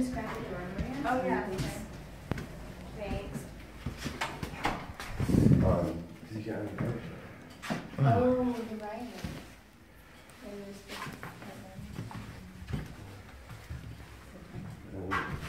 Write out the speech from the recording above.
just grab the door, Maria? Oh, yeah. Thanks. Did you get any picture? Oh, you're right. There's the